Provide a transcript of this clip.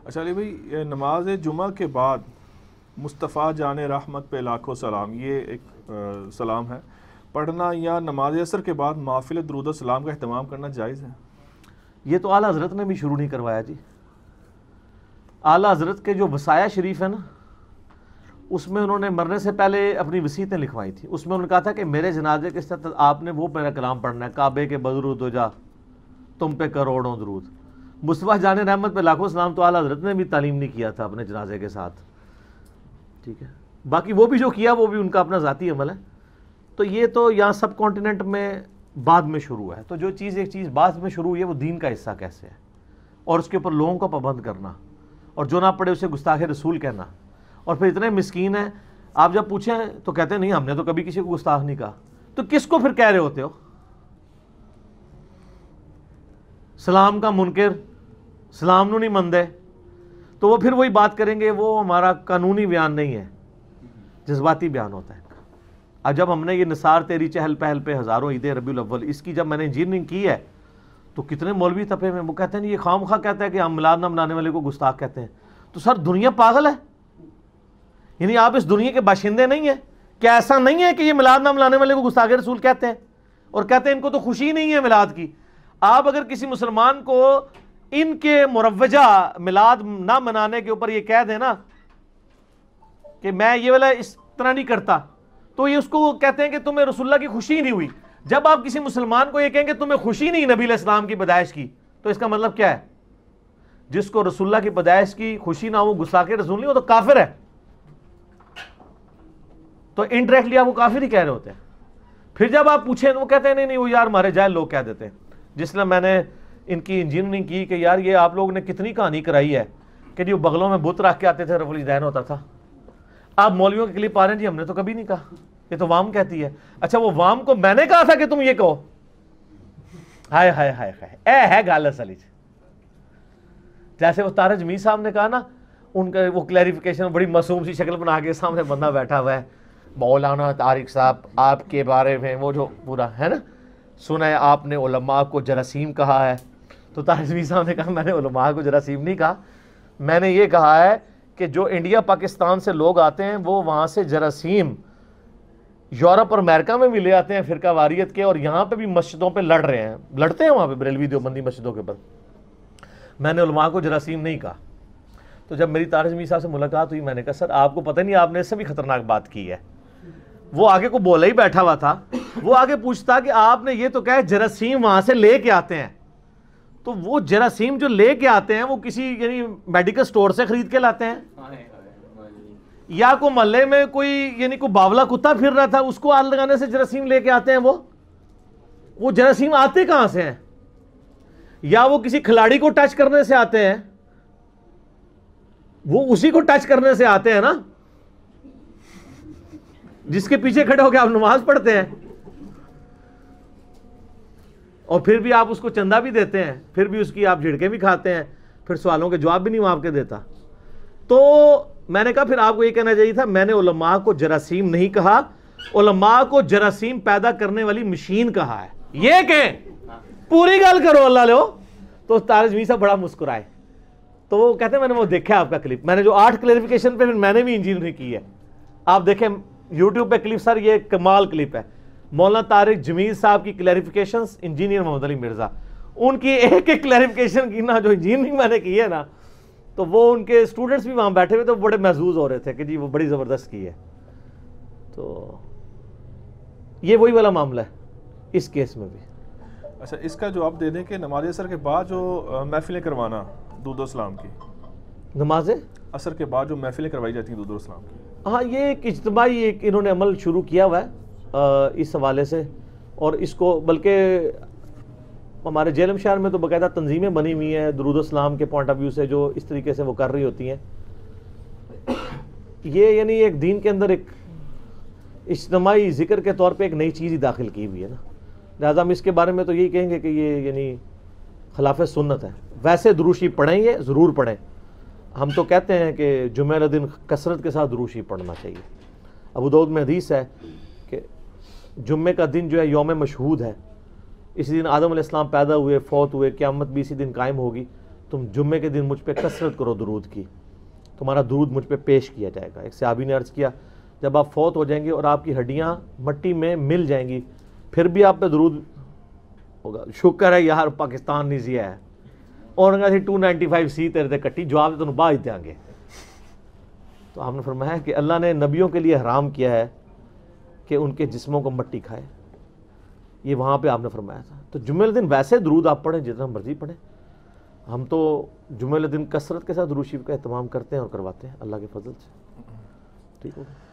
اچھا علی بھائی، نماز جمعہ کے بعد مصطفیٰ جان رحمت پہ لاکھوں سلام، یہ ایک سلام ہے، پڑھنا یا نماز اثر کے بعد محفل درود و سلام کا اہتمام کرنا جائز ہے؟ یہ تو اعلیٰ حضرت نے بھی شروع نہیں کروایا جی. اعلیٰ حضرت کے جو وصایا شریف ہے نا، اس میں انہوں نے مرنے سے پہلے اپنی وصیتیں لکھوائی تھی. اس میں انہوں نے کہا تھا کہ میرے جنازے کے ساتھ آپ نے وہ میرا کلام پڑھنا ہے، کعبے کے بدرود ہو جا تم پہ کروڑوں درود. مصطفیٰ جان رحمت پہ لاکھوں سلام تو اعلیٰ حضرت نے بھی تعلیم نہیں کیا تھا اپنے جنازے کے ساتھ. ٹھیک ہے، باقی وہ بھی جو کیا وہ بھی ان کا اپنا ذاتی عمل ہے. تو یہ تو یہاں سب کانٹیننٹ میں بعد میں شروع ہے. تو جو چیز ایک چیز بعد میں شروع ہوئی ہے وہ دین کا حصہ کیسے ہے، اور اس کے اوپر لوگوں کو پابند کرنا، اور جو نہ پڑھے اسے گستاخ رسول کہنا. اور پھر اتنے مسکین ہیں، آپ جب پوچھیں تو کہتے ہیں نہیں ہم نے تو کبھی کسی کو گستاخ نہیں کہا. تو کس کو پھر کہہ رہے ہوتے ہو؟ سلام کا منکر، سلام نو نہیں مندے. تو وہ پھر وہی بات کریں گے، وہ ہمارا قانونی بیان نہیں ہے، جذباتی بیان ہوتا ہے. اب جب ہم نے یہ نثار تیری چہل پہل پہ ہزاروں عید ربیع الاول، اس کی جب میں نے انجینئرنگ کی ہے تو کتنے مولوی تپے میں، وہ کہتے ہیں یہ خواہ مخواہ کہتا ہے کہ ہم میلاد نہ منانے والے کو گستاخ کہتے ہیں. تو سر دنیا پاگل ہے؟ یعنی آپ اس دنیا کے باشندے نہیں ہیں؟ کیا ایسا نہیں ہے کہ یہ میلاد نہ منانے والے کو گستاخ رسول کہتے ہیں اور کہتے ہیں ان کو تو خوشی نہیں ہے میلاد کی؟ آپ اگر کسی مسلمان کو ان کے مروجہ میلاد نہ منانے کے اوپر یہ کہہ دیں نا کہ میں یہ والا اس طرح نہیں کرتا، تو یہ اس کو کہتے ہیں کہ تمہیں رسول اللہ کی خوشی نہیں ہوئی. جب آپ کسی مسلمان کو یہ کہیں کہ تمہیں خوشی نہیں نبی علیہ السلام کی پیدائش کی، تو اس کا مطلب کیا ہے؟ جس کو رسول اللہ کی پیدائش کی خوشی نہ ہو، گستاخ رسول نہیں ہو، تو کافر ہے. تو انڈائریکٹلی آپ وہ کافر ہی کہہ رہے ہوتے ہیں. پھر جب آپ پوچھیں تو وہ کہتے ہیں نہیں وہ یار ہمارے جاہل لوگ کہہ دیتے ہیں. جس میں نے ان کی انجینئرنگ کی کہ یار یہ آپ لوگوں نے کتنی کہانی کرائی ہے کہ جو بغلوں میں بت رکھ کے آتے تھے رفع الیدین ہوتا تھا. آپ مولویوں کے کلپ آ رہے ہیں جی ہم نے تو کبھی نہیں کہا، یہ تو وام کہتی ہے. اچھا وہ وام کو میں نے کہا تھا کہ تم یہ کہو؟ ہائے ہائے ہائے ہائے، اے ہے گال اصلی. جیسے وہ تارج میر صاحب نے کہا نا، ان کا وہ کلیریفیکیشن بڑی معصوم سی شکل بنا کے سامنے بندہ بیٹھا ہوا ہے، مولانا طارق صاحب آپ کے بارے میں وہ جو پورا ہے نا، سنا ہے آپ نے علماء کو جراثیم کہا ہے. تو تارج میر صاحب نے کہا میں نے علماء کو جراثیم نہیں کہا، میں نے یہ کہا ہے کہ جو انڈیا پاکستان سے لوگ آتے ہیں وہ وہاں سے جراثیم یورپ اور امریکہ میں بھی لے آتے ہیں فرقہ واریت کے، اور یہاں پہ بھی مسجدوں پہ لڑ رہے ہیں، لڑتے ہیں وہاں پہ بریلوی دیوبندی مسجدوں کے اوپر. میں نے علماء کو جراثیم نہیں کہا. تو جب میری طارج میر صاحب سے ملاقات ہوئی میں نے کہا سر آپ کو پتہ نہیں آپ نے اس سے بھی خطرناک بات کی ہے. وہ آگے کو بولا ہی بیٹھا ہوا تھا، وہ آگے پوچھتا کہ آپ نے یہ تو کہا جراثیم وہاں سے لے کے آتے ہیں، تو وہ جراثیم جو لے کے آتے ہیں وہ کسی یعنی میڈیکل سٹور سے خرید کے لاتے ہیں، یا کوئی محلے میں کوئی یعنی کوئی باولا کتا پھر رہا تھا اس کو ہاتھ لگانے سے جراثیم لے کے آتے ہیں؟ وہ جراثیم آتے کہاں سے ہیں؟ یا وہ کسی کھلاڑی کو ٹچ کرنے سے آتے ہیں؟ وہ اسی کو ٹچ کرنے سے آتے ہیں نا جس کے پیچھے کھڑے ہو کے آپ نماز پڑھتے ہیں، اور پھر بھی آپ اس کو چندہ بھی دیتے ہیں، پھر بھی اس کی آپ جھڑکیں بھی کھاتے ہیں، پھر سوالوں کے جواب بھی نہیں وہ آپ کے دیتا. تو میں نے کہا پھر آپ کو یہ کہنا چاہیے تھا میں نے علماء کو جراثیم نہیں کہا، علماء کو جراثیم پیدا کرنے والی مشین کہا ہے. یہ کہیں پوری گل کرو اللہ لو. تو طارج میر صاحب بڑا مسکرائے. تو وہ کہتے ہیں میں نے وہ دیکھا آپ کا کلپ، میں نے جو 8 کلیریفیکیشن پہ میں نے بھی انجینئرنگ کی ہے، آپ دیکھیں یوٹیوب پہ کلپ. سر یہ کمال کلپ ہے، مولانا طارق جمیل صاحب کی کلیریفیکیشنز انجینئر محمد علی مرزا. ان کی ایک ایک کلیریفیکیشن کی نا جو انجینئرنگ میں نے کی ہے نا، تو وہ ان کے اسٹوڈنٹس بھی وہاں بیٹھے ہوئے تو بڑے محظوظ ہو رہے تھے کہ جی وہ بڑی زبردست کی ہے. تو یہ وہی والا معاملہ ہے اس کیس میں بھی. اچھا اس کا جواب دے دیں کہ نماز اثر کے بعد جو محفلیں کروانا درود و سلام کی، نماز اثر کے بعد جو محفلیں کروائی جاتی ہیں درود و سلام کی، ہاں یہ ایک اجتماعی ایک انہوں نے عمل شروع کیا ہوا ہے اس حوالے سے. اور اس کو بلکہ ہمارے جیلم شہر میں تو باقاعدہ تنظیمیں بنی ہوئی ہیں درود و سلام کے پوائنٹ آف ویو سے جو اس طریقے سے وہ کر رہی ہوتی ہیں. یہ یعنی ایک دین کے اندر ایک اجتماعی ذکر کے طور پہ ایک نئی چیز ہی داخل کی ہوئی ہے نا. لہٰذا ہم اس کے بارے میں تو یہی کہیں گے کہ یہ یعنی خلاف سنت ہے. ویسے دروشی پڑھیں، یہ ضرور پڑھیں. ہم تو کہتے ہیں کہ جمعہ والے دن کثرت کے ساتھ دروشی پڑھنا چاہیے. ابو داؤد میں حدیث ہے کہ جمعے کا دن جو ہے یوم مشہود ہے، اسی دن آدم علیہ السلام پیدا ہوئے، فوت ہوئے، قیامت بھی اسی دن قائم ہوگی. تم جمعے کے دن مجھ پہ کثرت کرو درود کی، تمہارا درود مجھ پہ پیش کیا جائے گا۔ ایک صحابی نے عرض کیا جب آپ فوت ہو جائیں گے اور آپ کی ہڈیاں مٹی میں مل جائیں گی پھر بھی آپ پہ درود ہوگا؟ شکر ہے یار پاکستان نہیں زیا ہے، اور 295 تیرے تے کٹی جواب تو باہر دیں گے۔ تو آپ نے فرمایا کہ اللہ نے نبیوں کے لیے حرام کیا ہے کہ ان کے جسموں کو مٹی کھائے، یہ وہاں پہ آپ نے فرمایا تھا۔ تو جمعہ دن ویسے درود آپ پڑھیں جتنا مرضی پڑھیں، ہم تو جمعہ دن کثرت کے ساتھ درود شریف کا اہتمام کرتے ہیں اور کرواتے ہیں اللہ کے فضل سے، ٹھیک ہوگا۔